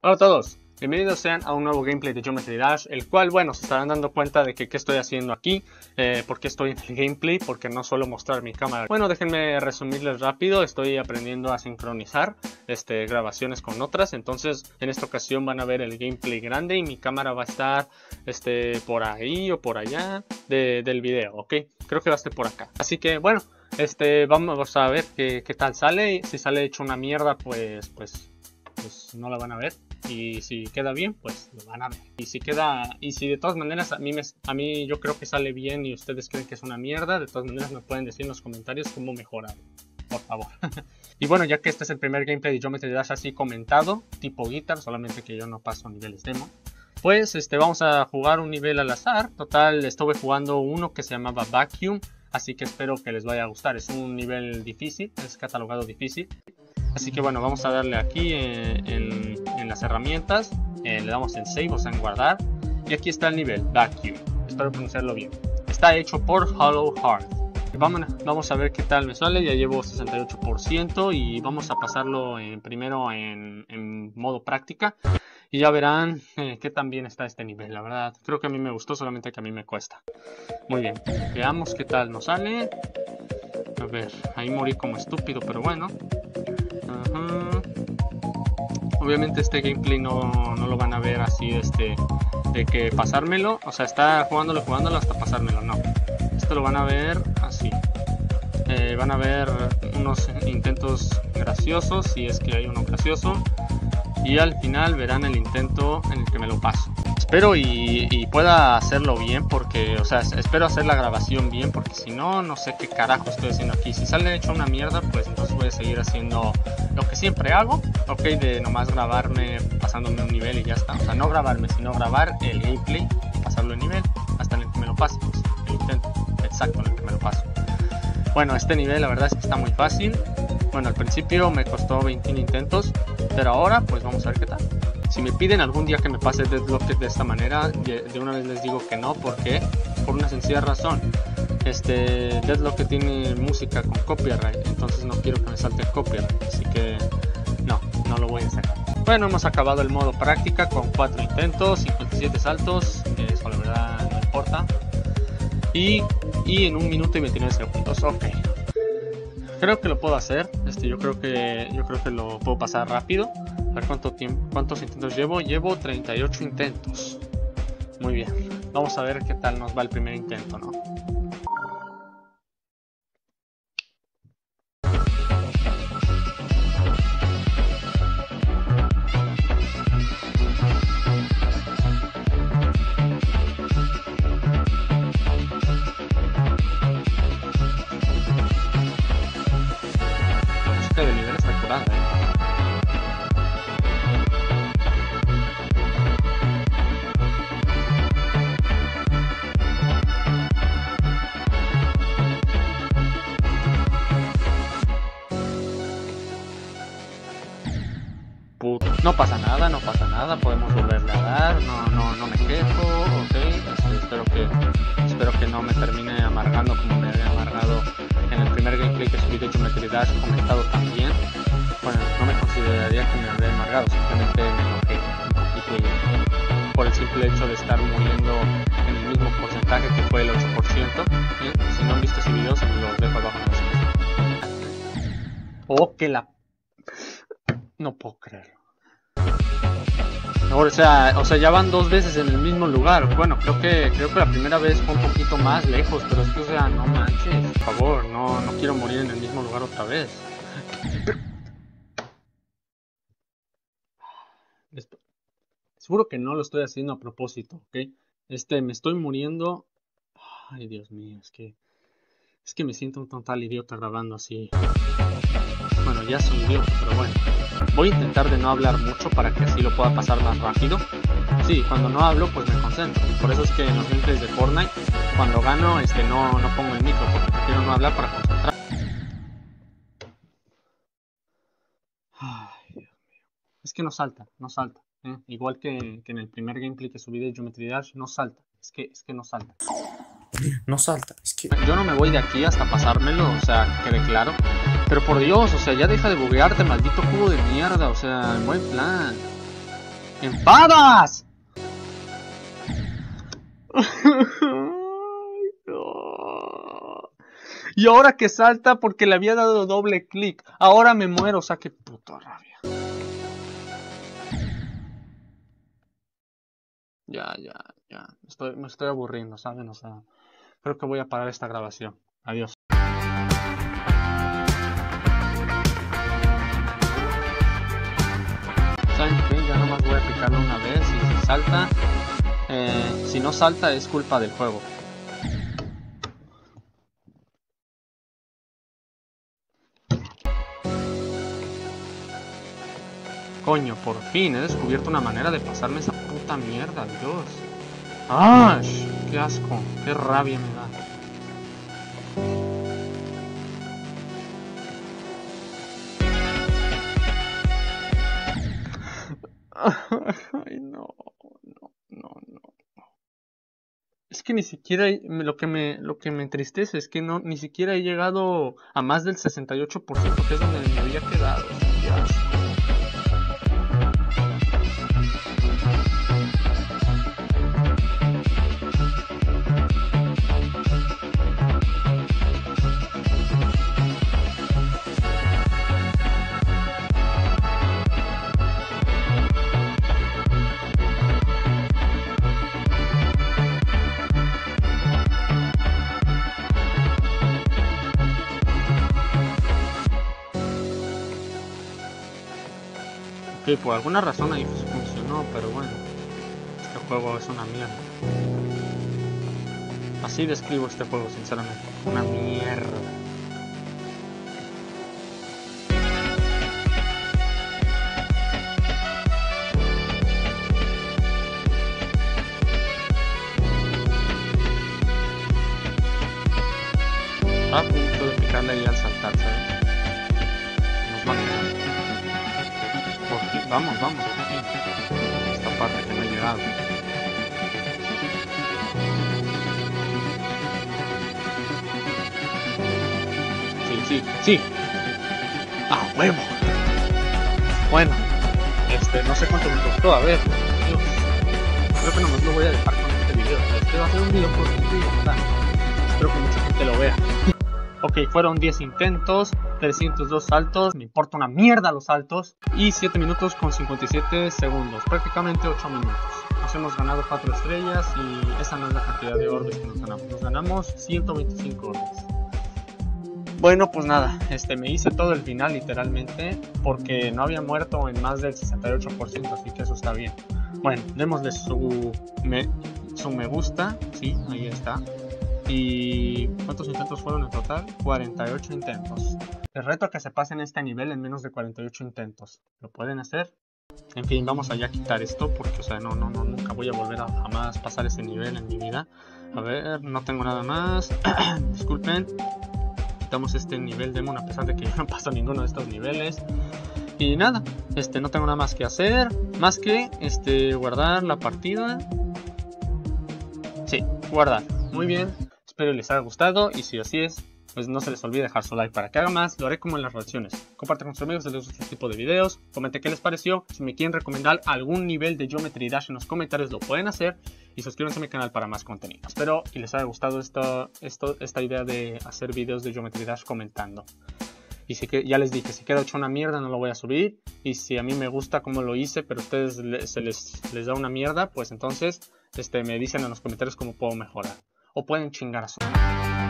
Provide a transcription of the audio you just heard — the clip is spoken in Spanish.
Hola a todos, bienvenidos sean a un nuevo gameplay de Geometry Dash, el cual, bueno, se estarán dando cuenta de que qué estoy haciendo aquí, por qué estoy en el gameplay, porque no suelo mostrar mi cámara. Bueno, déjenme resumirles rápido, estoy aprendiendo a sincronizar grabaciones con otras, entonces en esta ocasión van a ver el gameplay grande y mi cámara va a estar por ahí o por allá del video, ¿ok? Creo que va a estar por acá, así que bueno, vamos a ver qué tal sale. Si sale hecho una mierda, pues no la van a ver, y si queda bien, pues lo van a ver, y si de todas maneras a mí yo creo que sale bien y ustedes creen que es una mierda, de todas maneras me pueden decir en los comentarios cómo mejorar, por favor. Y bueno, ya que este es el primer gameplay de Geometry Dash así comentado, tipo guitar, solamente que yo no paso niveles demo, pues vamos a jugar un nivel al azar. Total, estuve jugando uno que se llamaba Vacuum, así que espero que les vaya a gustar. Es un nivel difícil, es catalogado difícil. Así que bueno, vamos a darle aquí en las herramientas, le damos en save, o sea en guardar, y aquí está el nivel, Vacuum, espero pronunciarlo bien. Está hecho por Hollow Heart. Vamos a ver qué tal me sale, ya llevo 68% y vamos a pasarlo primero en modo práctica. Y ya verán qué tan bien está este nivel, la verdad, creo que a mí me gustó, solamente que a mí me cuesta. Muy bien, veamos qué tal nos sale. A ver, ahí morí como estúpido, pero bueno. Obviamente este gameplay no lo van a ver así de que pasármelo, o sea, está jugándolo hasta pasármelo, no. Esto lo van a ver así. Van a ver unos intentos graciosos, si es que hay uno gracioso, y al final verán el intento en el que me lo paso. Espero y pueda hacerlo bien, porque, o sea, espero hacer la grabación bien, porque si no, no sé qué carajo estoy haciendo aquí. Si sale hecho una mierda, pues entonces voy a seguir haciendo lo que siempre hago, ok, de nomás grabarme pasándome un nivel y ya está. O sea, no grabarme, sino grabar el gameplay y pasarlo el nivel hasta el que me lo pase, pues, el intento exacto en el que me lo paso. Bueno, este nivel la verdad es que está muy fácil. Bueno, al principio me costó 21 intentos, pero ahora pues vamos a ver qué tal. Si me piden algún día que me pase Deadlocked de esta manera, de una vez les digo que no. ¿Por qué? Por una sencilla razón. Deadlocked tiene música con copyright, entonces no quiero que me salte el copyright, así que no lo voy a hacer. Bueno, hemos acabado el modo práctica con 4 intentos, 57 saltos, eso la verdad no importa. Y en 1 minuto y 29 segundos, ok. Creo que lo puedo hacer, yo creo que lo puedo pasar rápido. A ver cuántos intentos llevo. Llevo 38 intentos. Muy bien. Vamos a ver qué tal nos va el primer intento, ¿no? La música del nivel está curada, No pasa nada, podemos volverle a dar, no me quejo, ok. Espero que no me termine amargando como me había amargado en el primer gameplay que subí de Geometry Dash comentado también. Bueno, no me consideraría que me habría amargado, simplemente me enojé un poquito por el simple hecho de estar muriendo en el mismo porcentaje que fue el 8%. Si no han visto ese video, se los dejo abajo en la descripción. Oh, que la... No puedo creerlo. O sea, ya van 2 veces en el mismo lugar. Bueno, creo que la primera vez fue un poquito más lejos, pero es que, o sea, no manches, por favor, no quiero morir en el mismo lugar otra vez. Seguro que no lo estoy haciendo a propósito, ¿ok? Me estoy muriendo. Ay, Dios mío, es que me siento un total idiota grabando así. Bueno, ya soy idiota, pero bueno. Voy a intentar de no hablar mucho para que así lo pueda pasar más rápido. Sí, cuando no hablo pues me concentro. Por eso es que en los gameplays de Fortnite, cuando gano, no pongo el micro, porque prefiero no hablar para concentrar. Ay, Dios mío. Es que no salta. Igual que en el primer gameplay que subí de Geometry Dash, no salta. Es que no salta. No salta, es que... Yo no me voy de aquí hasta pasármelo, o sea, que quede claro. Pero por Dios, o sea, ya deja de buguearte, maldito cubo de mierda, o sea, en buen plan. ¡Enfadas! Y ahora que salta porque le había dado doble clic. Ahora me muero, o sea, qué puta rabia. Ya. Me estoy aburriendo, ¿saben? O sea, creo que voy a parar esta grabación. Adiós. ¿Saben qué? Ya nomás voy a picarlo una vez y si salta... si no salta es culpa del juego. Coño, por fin he descubierto una manera de pasarme esa puta mierda, Dios. ¡Ay! ¡Qué asco! ¡Qué rabia me da! Ay, no. Es que ni siquiera lo que me entristece es que ni siquiera he llegado a más del 68%, que es donde me había quedado. Dios. Ok, por alguna razón ahí funcionó, pero bueno, este juego es una mierda. Así describo este juego, sinceramente, una mierda. A punto de picarle ahí al saltar, ¿sabes? Nos va a quedar. Vamos. Esta parte que no he llegado. Sí. ¡Ah, huevo! Bueno, no sé cuánto me costó, a ver. Dios. Creo que nomás lo voy a dejar con este video. Este va a ser un video cortito, ¿verdad? Espero que mucha gente lo vea. Ok, fueron 10 intentos, 302 saltos, me importa una mierda los saltos, y 7 minutos con 57 segundos, prácticamente 8 minutos. Nos hemos ganado 4 estrellas y esa no es la cantidad de orbes que nos ganamos. Nos ganamos 125 orbes. Bueno, pues nada, me hice todo el final literalmente, porque no había muerto en más del 68%, así que eso está bien. Bueno, démosle su me gusta, sí, ahí está. ¿Y cuántos intentos fueron en total? 48 intentos. Les reto a que se pasen este nivel en menos de 48 intentos. ¿Lo pueden hacer? En fin, vamos allá a quitar esto porque, o sea, nunca voy a volver a jamás pasar ese nivel en mi vida. A ver, no tengo nada más. Disculpen. Quitamos este nivel Demon a pesar de que yo no paso ninguno de estos niveles. Y nada, no tengo nada más que hacer. Más que, guardar la partida. Sí, guardar. Muy bien. Espero les haya gustado y si así es, pues no se les olvide dejar su like para que haga más. Lo haré como en las reacciones. Compartan con sus amigos si les gusta este tipo de videos. Comenten qué les pareció. Si me quieren recomendar algún nivel de Geometry Dash en los comentarios lo pueden hacer. Y suscríbanse a mi canal para más contenido. Espero que les haya gustado esta idea de hacer videos de Geometry Dash comentando. Y ya les dije, si queda hecho una mierda no lo voy a subir. Y si a mí me gusta cómo lo hice, pero a ustedes les da una mierda, pues entonces me dicen en los comentarios cómo puedo mejorar. O pueden chingar a su...